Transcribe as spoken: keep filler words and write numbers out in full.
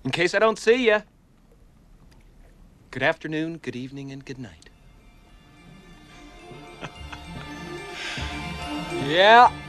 In case I don't see you, good afternoon, good evening, and good night. Yeah.